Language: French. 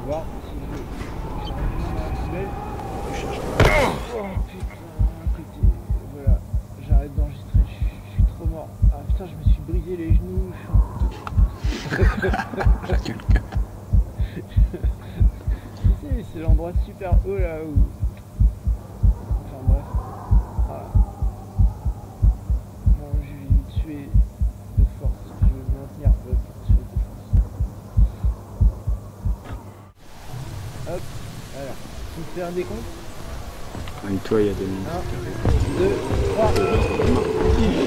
voir si je dans la poubelle. Je cherche. Oh putain, à côté. Voilà, j'arrête d'enregistrer, je suis trop mort. Ah putain, je me suis brisé les genoux. J'ai quelqu'un. C'est l'endroit super haut là où. Enfin bref. Voilà. Bon, je vais lui tuer de force. Je vais me maintenir pour tuer de force. Hop, voilà. Tu me fais un décompte? Et toi, il y a des minutes. 1, 2, 3.